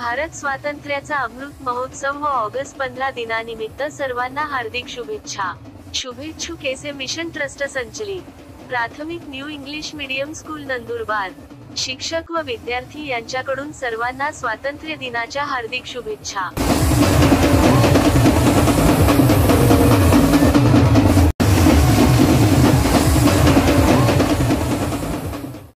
भारत स्वातंत्र्याचा अमृत महोत्सव व ऑगस्ट 15 दिनानिमित्त सर्वांना हार्दिक शुभेच्छा। शुभेच्छुक एसे मिशन ट्रस्ट संचलित प्राथमिक new English medium school Nandurbar, शिक्षक व विद्यार्थी यांच्याकडून सर्वांना स्वातंत्र्य दिनाच्या हार्दिक शुभेच्छा।